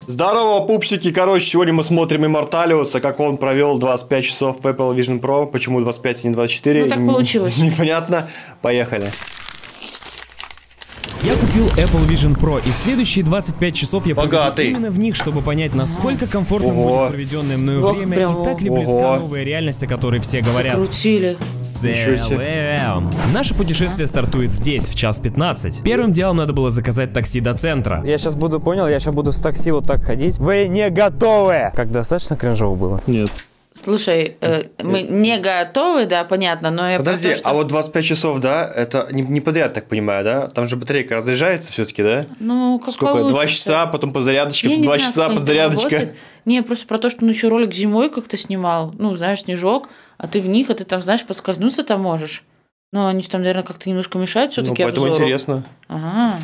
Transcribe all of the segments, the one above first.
Здорово, пупсики. Короче, сегодня мы смотрим Immortalius, как он провел 25 часов в Apple Vision Pro. Почему 25, а не 24? Ну, так получилось. Непонятно. Поехали. Я купил Apple Vision Pro, и следующие 25 часов я проведу Богатый. именно в них, чтобы понять, насколько комфортным будет проведенное мною время, и так ли близка новая реальность, о которой все говорят. Закрутили. Наше путешествие стартует здесь, в час 15. Первым делом надо было заказать такси до центра. Я сейчас буду, понял, я сейчас буду с такси вот так ходить. Вы не готовы! Как достаточно кринжово было? Нет. Слушай, мы не готовы, да, понятно, но я... Подожди, просто, что... а вот 25 часов, да, это не подряд, так понимаю, да? Там же батарейка разряжается все-таки, да? Ну, как сколько? получится. 2 часа, потом подзарядочка, Я 2 не знаю, часа, как подзарядочка. это работает. Не, просто про то, что он еще ролик зимой как-то снимал. Ну, знаешь, снежок, а ты в них, а ты там, знаешь, поскользнуться там можешь. Ну, они там, наверное, как-то немножко мешают все-таки. Ну, поэтому обзору. интересно. Ага.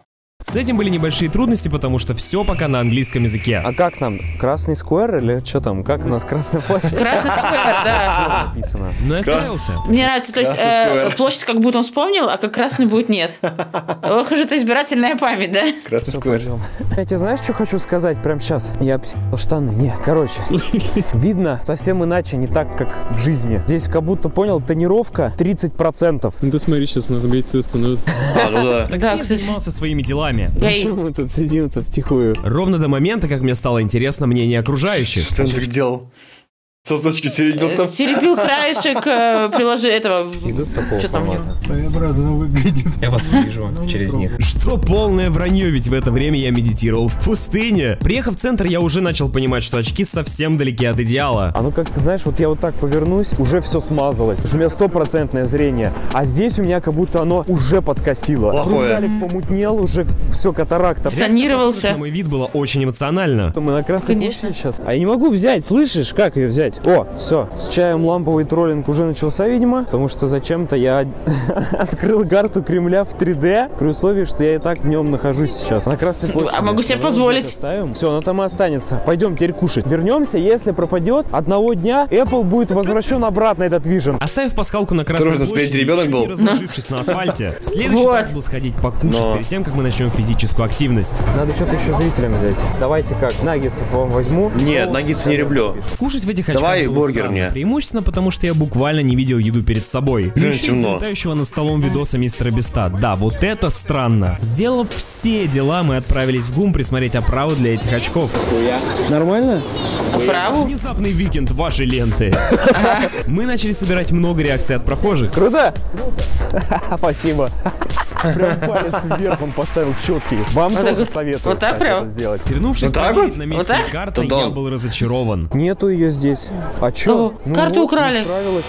С этим были небольшие трудности, потому что все пока на английском языке. А как нам? Красный сквер или что там? Как у нас красная площадь? Красный сквер, да. Написано. Но я справился. Мне нравится, то есть площадь как будто он вспомнил, а как красный будет нет. Ох уж это избирательная память, да? Красный сквер. Я тебе знаешь, что хочу сказать прямо сейчас? Я обсидел штаны. Не, короче. Видно совсем иначе, не так, как в жизни. Здесь как будто, понял, тонировка 30%. Ну ты смотри, сейчас у нас бойцы становятся. А, ну да. В такси Да, я кстати. занимался своими делами. Почему мы тут сидим-то втихую? Ровно до момента, как мне стало интересно мнение окружающих. Что он так делал? Сосочки середил там. Теребил краешек приложения этого... Идут такого Что там у него? формата. Своеобразно выглядит. Я вас вижу через них. Что полное вранье, ведь в это время я медитировал в пустыне. Приехав в центр, я уже начал понимать, что очки совсем далеки от идеала. А ну как ты знаешь, вот я вот так повернусь, уже все смазалось. Потому что у меня стопроцентное зрение. А здесь у меня как будто оно уже подкосило. Плохое. Хрусталик помутнел, уже все, катаракта. Тонировался. На мой вид было очень эмоционально. Мы на Красной Конечно. площади сейчас. А я не могу взять, слышишь? Как ее взять? О, все, с чаем ламповый троллинг уже начался, видимо. Потому что зачем-то я открыл карту Кремля в 3D, при условии, что я и так в нем нахожусь сейчас. На Красной площади. А могу себе позволить. Все, оно там и останется. Пойдем теперь кушать. Вернемся, если пропадет, одного дня Apple будет возвращен обратно, этот Vision. Оставив пасхалку на Красной Осторожно, площади, спереди ребенок чуть был. не разложившись на асфальте, следующий Вот. этап был сходить покушать Но. перед тем, как мы начнем физическую активность. Надо что-то еще зрителям взять. Давайте как, наггетсов вам возьму. Нет, наггетсы не люблю. Кушать в этих очках Давай было бургер странно. мне. Преимущественно потому, что я буквально не видел еду перед собой. Блин, Ну, еще темно. из-за летающего над столом видоса мистера Биста. Да, вот это странно. Сделав все дела, мы отправились в ГУМ присмотреть оправу для этих очков. Нормально? Праву? Внезапный викенд вашей ленты. Мы начали собирать много реакций от прохожих. Круто? Спасибо. Прям палец вверх он поставил четкий. Вам Вот тоже так вот. советую, Вот так кстати, прям? это сделать. Вернувшись Вот так проверить вот? на месте Вот так? карты, Тудон. я был разочарован. Нету ее здесь. А чё? Кого? Карту украли. Не справилась.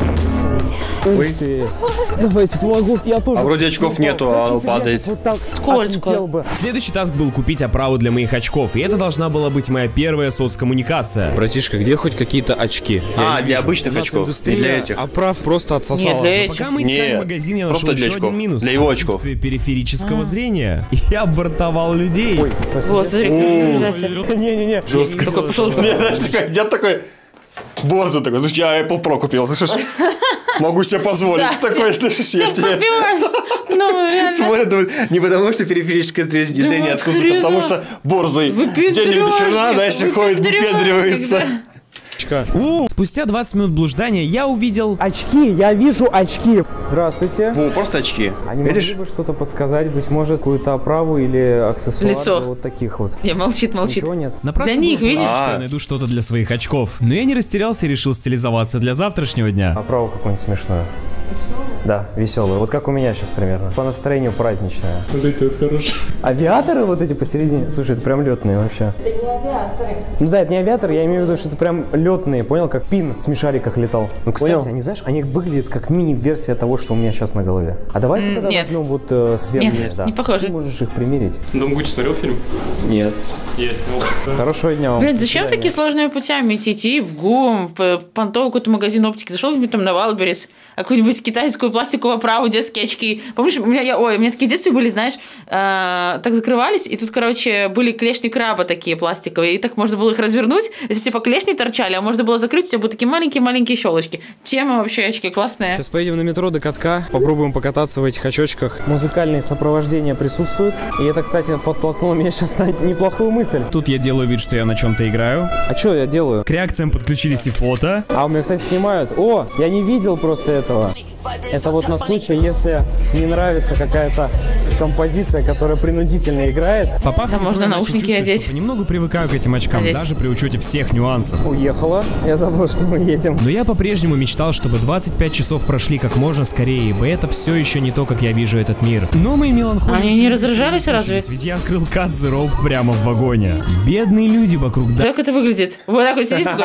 Ой. Ух ты. Давайте помогу. Я тоже. А вроде очков нету, а оно падает. Вот так Скользко. отлетел бы. Следующий таск был купить оправу для моих очков, и это должна была быть моя первая соцкоммуникация. Братишка, где хоть какие-то очки? А, для обычных очков. Не для этих. Оправ просто Нет, отсосала. для этих. Пока мы искали Не, магазин, я нашел просто для еще очков. один минус. Для его очков. Отсутствие периферического зрения. Я бортовал людей. Ой, спасибо. Вот, смотри, визуализация. Не-не-не. Жестко. Такой пошел. Не, знаешь, такой, дед такой, борзый такой, слушай, я Apple Pro купил, слышишь? Могу себе позволить. Да, Такой, слышишь, я тебе... Попивай. Ну, реально. Смотрят, думают, не потому что периферическое зрение вот отсутствует, а потому хрена. что борзый Выпендрёжник, денег до хрена, дальше ходит, выпендрёжник, выпендривается. да. Спустя 20 минут блуждания я увидел... Очки, я вижу очки. Здравствуйте. Во, просто очки. А не Видишь? могли бы что-то подсказать, быть может, какую-то оправу или аксессуар Лицо. для вот таких вот? Не, молчит. Ничего нет? Напрасно Для них, было видишь? что я найду что-то для своих очков. Но я не растерялся и решил стилизоваться для завтрашнего дня. Оправу какую-нибудь смешную. Да, веселую. Вот как у меня сейчас примерно. По настроению праздничная. Это хорошо. Авиаторы вот эти посередине. Слушай, это прям летные вообще. Это не авиаторы. Ну да, это не авиатор, я имею в виду, что это прям летные, понял, как пин в смешариках летал. Ну, кстати, Понял. они, знаешь, они выглядят как мини-версия того, что у меня сейчас на голове. А давайте тогда нет. возьмем вот сверху. Нет, да. не похоже. Ты можешь их примерить. Дом Гуччи смотрел фильм? Нет. Я снял. Хорошего дня вам. Блин, зачем такие сложными путями идти в ГУМ, в понтовый какой-то магазин оптики? Зашел где-нибудь там на Валберес, а какую-нибудь китайскую такую пластиковую оправу, детские очки. Помнишь, у меня такие в детстве были, знаешь, так закрывались, и тут, короче, были клешни краба такие пластиковые, и так можно было их развернуть, если типа клешни торчали, а можно было закрыть, у тебя будут такие маленькие-маленькие щелочки. Тема вообще очки классная. Сейчас поедем на метро до катка, попробуем покататься в этих очочках. Музыкальное сопровождение присутствует. И это, кстати, подтолкнуло меня сейчас на неплохую мысль. Тут я делаю вид, что я на чем-то играю. А что я делаю? К реакциям подключились и фото. А у меня, кстати, снимают. О, я не видел просто этого. Это вот на случай, если не нравится какая-то композиция, которая принудительно играет. Попав Да, в метро, можно я наушники начал чувствовать, одеть. что понемногу привыкаю к этим очкам, Одеть. даже при учете всех нюансов. Уехала. Я забыл, что мы едем. Но я по-прежнему мечтал, чтобы 25 часов прошли как можно скорее, ибо это все еще не то, как я вижу этот мир. Но мои меланхолии... Они не разоржались разве? Ведь я открыл Cut the Rope прямо в вагоне. Бедные люди вокруг... Как это выглядит? Вот так вот сидит такой.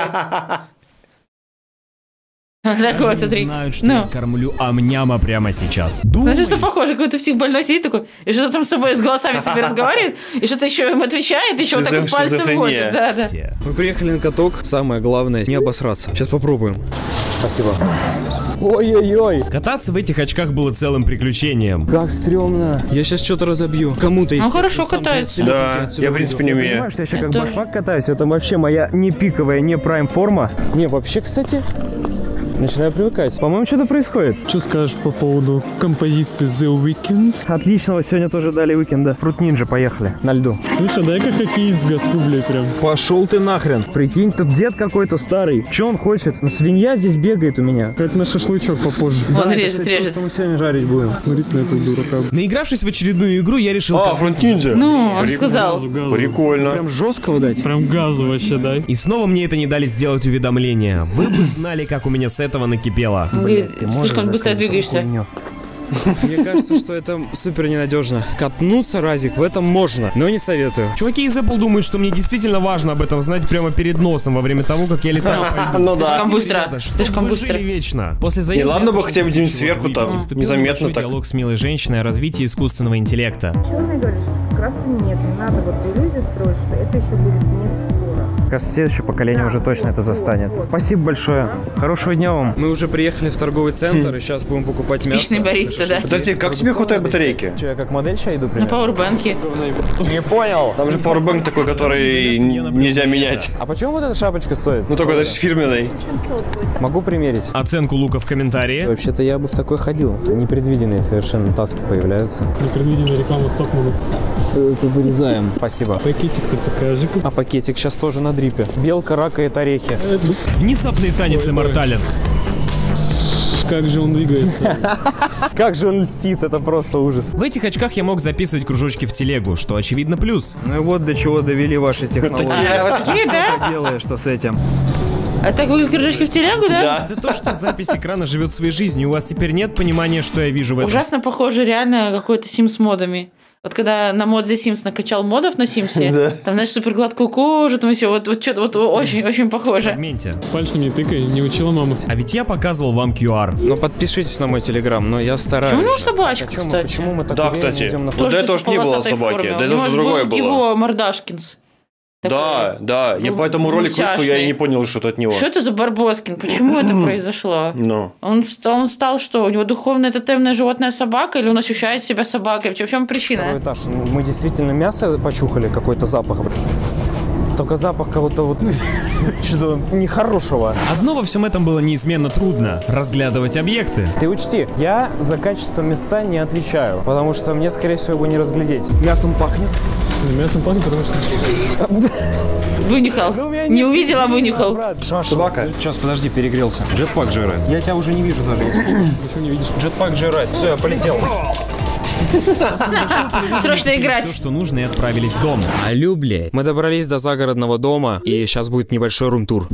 Так вот, смотри. Знают, что я кормлю амняма прямо сейчас. Знаешь, что похоже, какой-то психбольной сидит такой, и что-то там с собой с голосами себе разговаривает, и что-то еще им отвечает, и еще вот так вот пальцем Шизофрения. водит. Да. Мы приехали на каток. Самое главное, не обосраться. Сейчас попробуем. Спасибо. Ой-ой-ой. Кататься в этих очках было целым приключением. Как стрёмно. Я сейчас что-то разобью. Кому-то Он хорошо катается. Да, я, в принципе, не умею. Понимаешь, я сейчас Я как тоже. башмак катаюсь. Это вообще моя не пиковая, не прайм форма. Не, вообще, кстати, начинаю привыкать. По-моему, что-то происходит. Что скажешь по поводу композиции The Weeknd? Отличного сегодня тоже дали уикенда. Фрут Нинджа, поехали. На льду. Слушай, дай-ка хоккеист газку, блядь, прям. Пошел ты нахрен. Прикинь, тут дед какой-то старый. Че он хочет? Ну, свинья здесь бегает у меня. Как на шашлычок попозже. Он это, режет, кстати, режет. то, что мы сегодня жарить будем. Смотрите на этого дурака. Наигравшись в очередную игру, я решил... Фронт Ниндзя. Ну, он сказал. Газу. Прикольно. Прям жесткого дать. Прям газу вообще дай. И снова мне это не дали сделать уведомление. Вы бы знали, как у меня с этого накипело. Он говорит, слишком быстро двигаешься. Мне кажется, что это супер ненадежно. Катнуться разик в этом можно, но не советую. Чуваки из Apple думают, что мне действительно важно об этом знать прямо перед носом во время того, как я летаю по льду. Ну да. Слишком быстро, Ребята, чтоб слишком вы быстро. жили вечно. После Не, заезда ладно я бы пошел хотя бы где-нибудь ничего сверху там, выйти. Вступил в незаметно большой так. диалог с милой женщиной о развитии искусственного интеллекта. Черный говорит, что как раз-то нет, не надо вот иллюзии строить, что это еще будет не скоро. Кажется, следующее поколение уже точно это застанет. Спасибо большое. Хорошего дня вам. Мы уже приехали в торговый центр и сейчас будем покупать мясо. Отличный бариста, да. Подожди, как тебе хватает батарейки? Че, я как модель сейчас иду На примерно? пауэрбэнке. Не понял. Там же пауэрбэнк такой, который нельзя менять. А почему вот эта шапочка стоит? Ну только это же фирменный. Могу примерить. Оценку лука в комментарии. Вообще-то я бы в такой ходил. Непредвиденные совершенно таски появляются. Непредвиденная реклама Стокмана. Это вырезаем. Спасибо. Пакетик-то покажи. А пакетик сейчас тоже на дрипе. Белка ракает орехи. Внезапный танец иммортален. Как же он двигается. Как же он льстит, это просто ужас. В этих очках я мог записывать кружочки в телегу, что очевидно плюс. Ну и вот до чего довели ваши технологии. Вот такие, да? Что делаешь-то с этим? А так выглядят кружочки в телегу, да? Это то, что запись экрана живет своей жизнью. У вас теперь нет понимания, что я вижу в этом. Ужасно похоже реально какой-то Sims модами. Вот когда на мод The Sims накачал модов на Симсе, там, знаешь, супер гладкую кожу, там все, вот что-то вот очень-очень похоже. Фрагменте. Пальцем не тыкай, не учила мама. А ведь я показывал вам QR. Ну подпишитесь на мой телеграм, но я стараюсь. Почему у него собачка, Почему, кстати? почему мы так Да, уверенно кстати. идем на Вот Тоже до этого ж не было полосатой собаки. форме. До У этого него же ж другое был было. его мордашкинс. Да, да. Я был по этому ролику вышел, я и мультяшный. не понял, что это от него. Что это за Барбоскин? Почему это произошло? Ну. Он стал что? У него духовное тотемное животное собака или он ощущает себя собакой? В чем причина? Второй этаж. Мы действительно мясо почухали, какой-то запах. Только запах кого-то вот что-то нехорошего. Одно во всем этом было неизменно трудно – разглядывать объекты. Ты учти, я за качество мяса не отвечаю, потому что мне, скорее всего, его не разглядеть. Мясом пахнет. Мясом пахнет, потому что... Вынюхал. Не увидел, а вынюхал. Собака. Сейчас, подожди, перегрелся. Джетпак жирает. Я тебя уже не вижу даже. Ничего не видишь. Джетпак жирает. Все, я полетел. Срочно Все, играть. что нужно, и отправились в дом. Алло, блядь. Мы добрались до загородного дома, и сейчас будет небольшой рум-тур.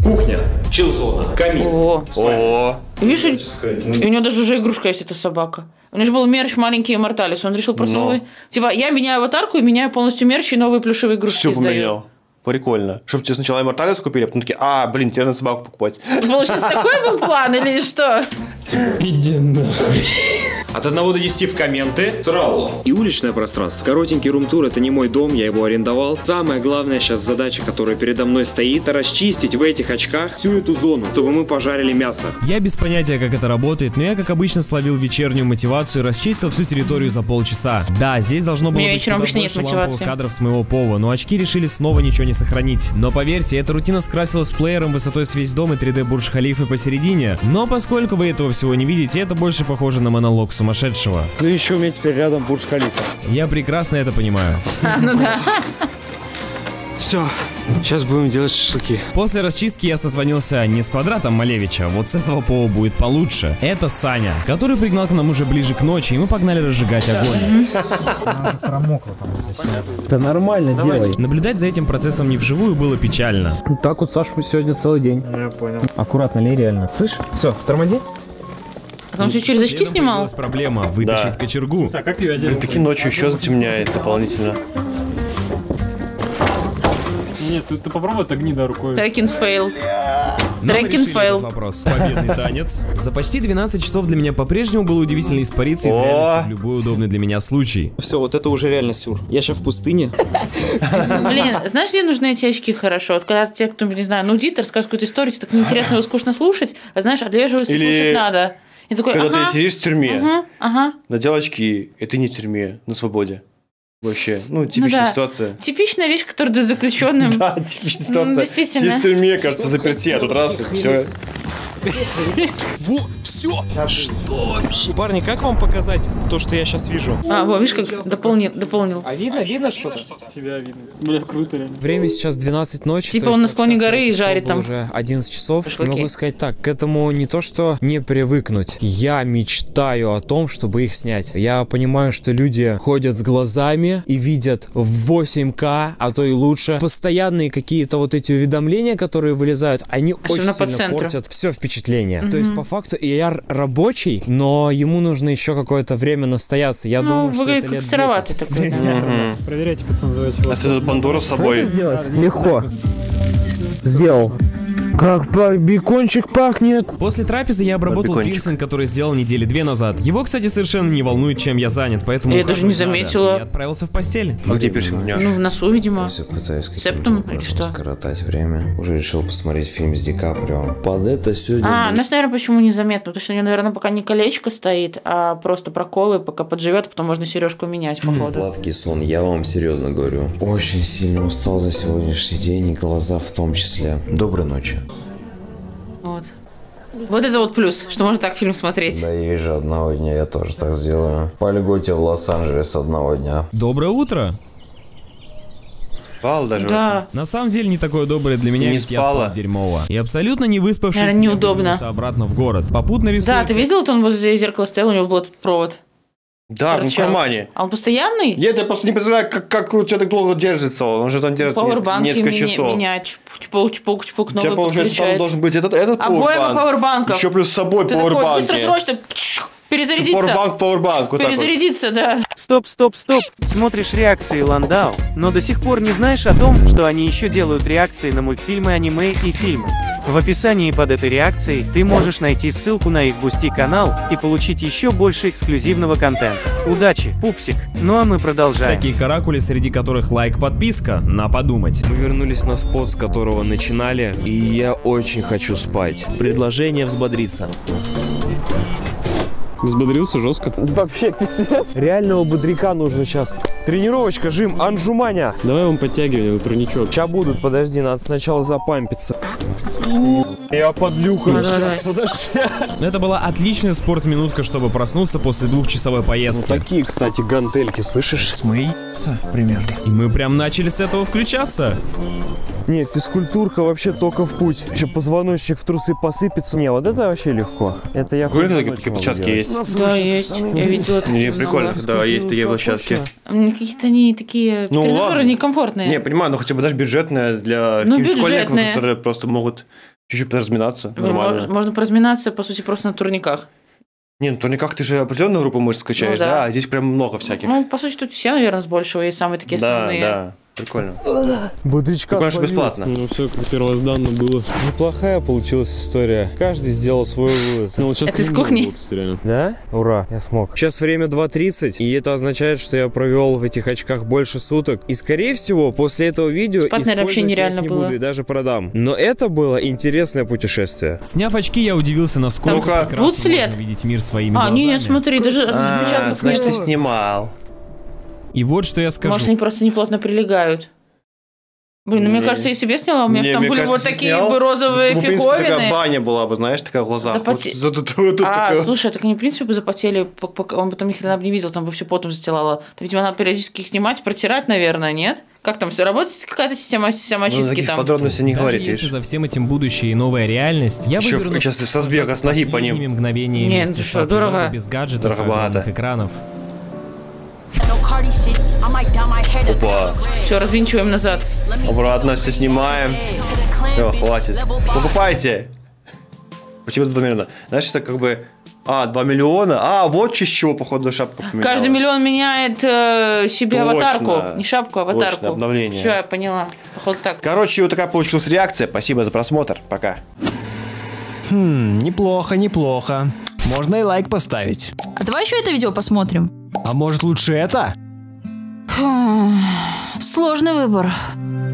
О, Видишь, и у него даже уже игрушка есть, эта собака. У него же был мерч маленький Морталис. Он решил просто новый. Типа, я меняю аватарку и меняю полностью мерч и новые плюшевые игрушки все издаю. поменял. Прикольно. Чтобы тебе сначала Immortalis купили, а потом такие, блин, теперь надо собаку покупать. Получается, такой был план или что? Иди нахуй. От 1 до 10 в комменты. Сразу. И уличное пространство. Коротенький рум-тур, это не мой дом, я его арендовал. Самая главная сейчас задача, которая передо мной стоит, это расчистить в этих очках всю эту зону, чтобы мы пожарили мясо. Я без понятия, как это работает, но я, как обычно, словил вечернюю мотивацию и расчистил всю территорию за полчаса. Да, здесь должно было быть куда больше ламповых кадров с моего пола, но очки решили снова ничего не сохранить. Но поверьте, эта рутина скрасилась плеером высотой с весь дом и 3D Бурдж-Халифы посередине. Но поскольку вы этого всего не видите, это больше похоже на монолог сумасшедшего. Ну еще у меня теперь рядом Бурдж-Халифа. Я прекрасно это понимаю. Ну да. Все, сейчас будем делать шашлыки. После расчистки я созвонился не с Квадратом Малевича, вот с этого пола будет получше. Это Саня, который пригнал к нам уже ближе к ночи, и мы погнали разжигать огонь. Да нормально, делай. Наблюдать за этим процессом не вживую было печально. Так вот, Саша, сегодня целый день. Я понял. Аккуратно, лей, реально. Слышь? Все, тормози. А он все через очки снимал? Появилась проблема вытащить кочергу. А как ее одеть? Такие ночью еще затемняет дополнительно. Нет, ты попробуй отогни, да, рукой. Трекинг фейл. Но мы решили фейл. этот вопрос. Победный танец. За почти 12 часов для меня по-прежнему было удивительно испариться из реальности в любой удобный для меня случай. Все, вот это уже реально сюр. Я сейчас в пустыне. Блин, знаешь, где нужны эти очки хорошо? Вот когда те, кто, не знаю, нудит, расскажет какую-то историю, тебе так неинтересно его скучно слушать, а знаешь, отвеживаться слушать надо. И такой, Когда ты сидишь в тюрьме, ага. надел очки, и ты не в тюрьме, на свободе. Вообще, ну, типичная ситуация. Типичная вещь, которую дают заключенным. Да, типичная ситуация. Действительно. Сидишь в тюрьме, кажется, заперти, а тут раз, и все. Во, все! Что вообще? Парни, как вам показать то, что я сейчас вижу? Видишь, как дополнил. А видно что-то? Тебя видно. Бля, круто реально. Время сейчас 12 ночи. Типа он на склоне горы и жарит там. Уже 11 часов. Шашлыки. Могу сказать так, к этому не то, что не привыкнуть. Я мечтаю о том, чтобы их снять. Я понимаю, что люди ходят с глазами и видят в 8К, а то и лучше. Постоянные какие-то вот эти уведомления, которые вылезают, они очень сильно портят все впечатление. То есть, по факту, я рабочий, но ему нужно еще какое-то время настояться. Я думаю, что это лет 10. Такой, да. Проверяйте, пацан, давайте. А с Пандору с собой. Сделать? Легко. Сделал. Как бекончик пахнет. После трапезы я обработал пирсинг, который сделал недели 2 назад. Его, кстати, совершенно не волнует, чем я занят, поэтому... Я даже не заметила. Я отправился в постель. А где пирсинг? Ну, в носу, видимо. Все пытаюсь Септум или что? скоротать время. Уже решил посмотреть фильм с Ди Каприо. Под это сегодня... Знаешь, наверное, почему незаметно? Потому что у него, наверное, пока не колечко стоит, а просто проколы, пока подживет, а потом можно сережку менять, походу. Сладкий сон, я вам серьезно говорю. Очень сильно устал за сегодняшний день, и глаза в том числе. Доброй ночи. Вот это вот плюс, что можно так фильм смотреть. Да ей же одного дня, я тоже так сделаю. По льготе в Лос-Анджелес одного дня. Доброе утро. Спал даже. Да. На самом деле не такое доброе для меня, ведь я спал дерьмово. И абсолютно не выспавшись, наверное, неудобно. Я обратно в город. Попутно рисуется. Да, ты видел, вот он возле зеркала стоял, у него был этот провод. Да, в кармане. А он постоянный? Нет, я просто не представляю, как у тебя так долго держится. Он же там держится несколько часов. Менять, чпок, У тебя, получается, там должен быть этот обоими пауэрбанков. Еще плюс с собой ты пауэрбанки. Такой, быстро, срочно, перезарядиться. Пауэрбанк, вот перезарядиться, да. Стоп. Смотришь реакции Ландау, но до сих пор не знаешь о том, что они еще делают реакции на мультфильмы, аниме и фильмы. В описании под этой реакцией ты можешь найти ссылку на их Бусти канал и получить еще больше эксклюзивного контента. Удачи, пупсик! Ну а мы продолжаем. Такие каракули, среди которых лайк, подписка, на подумать. Мы вернулись на спот, с которого начинали, и я очень хочу спать. Предложение взбодриться. Взбодрился жестко. Вообще пиздец. Реального бодряка нужно сейчас. Тренировочка, жим, Анжуманя. Давай вам подтягивание, турничок. Ща будут, подожди, надо сначала запампиться. Я подлюхаю. Сейчас, подожди. Это была отличная спортминутка, чтобы проснуться после 2-часовой поездки. Ну, такие, кстати, гантельки, слышишь? примерно. И мы прям начали с этого включаться. Не, физкультурка вообще только в путь. Еще позвоночник в трусы посыпется. Не, вот это вообще легко. Это я хоть такие площадки есть? Да, есть. Я видела такие. Прикольно, да, есть такие площадки. Какие-то они такие тренажеры некомфортные. Не, понимаю, но хотя бы даже бюджетная для школьников, которые просто могут чуть-чуть поразминаться. Можно поразминаться, по сути, просто на турниках. Не, на турниках ты же определенную группу мышц качаешь, да? А здесь прям много всяких. Ну, по сути, тут все, наверное, с большего и самые такие основные. Да. Прикольно. Бодрячка Прикольно, что словил. бесплатно. Ну, все как первозданно было. Неплохая получилась история. Каждый сделал свой вывод. Ну, вот сейчас Это из криминал кухни? был, кстати, реально. Да? Ура, я смог. Сейчас время 2:30, и это означает, что я провел в этих очках больше суток. И, скорее всего, после этого видео Спать, наверное, вообще использовать я их нереально не было. буду и даже продам. Но это было интересное путешествие. Сняв очки, я удивился, насколько Ну-ка. прекрасно Вот след. можно видеть мир своими А, глазами. нет, смотри, даже отпечатков значит, ты нет. снимал. И вот что я скажу. Может, они просто неплотно прилегают. Блин, ну мне кажется, если бы я сняла, у меня Не, там мне были кажется, вот если такие снял, бы розовые ну, в принципе, такая фиговины. баня была бы, знаешь, такая в глазах. Запоте- Вот тут А, такая. слушай, так они, в принципе, бы запотели, пока он потом ни хрена бы не видел, там бы все потом застилало. То, видимо, надо периодически их снимать, протирать, наверное, нет? Как там все работает? Какая-то система Ну, очистки таких там? подробностей не Даже говорить, если видишь. за всем этим будущее и новая реальность, я Еще выверну сейчас со сбега, с ноги по ним. последними мгновениями Не, ну вместе что, с природой, дорого? без гаджетов, Дороговато. огромных экранов. Опа. Все, развинчиваем назад. Обратно все снимаем. Все, хватит. Покупайте. Почему за 2 миллиона? Знаешь, это как бы... 2 миллиона? Вот с чего, походу, шапка поменялась. Каждый миллион меняет себе Точно. аватарку. Не шапку, а аватарку. Точно, обновление. Все, я поняла. Походу так. Короче, вот такая получилась реакция. Спасибо за просмотр. Пока. Неплохо, неплохо. Можно и лайк поставить. А давай еще это видео посмотрим. А может лучше это? Сложный выбор.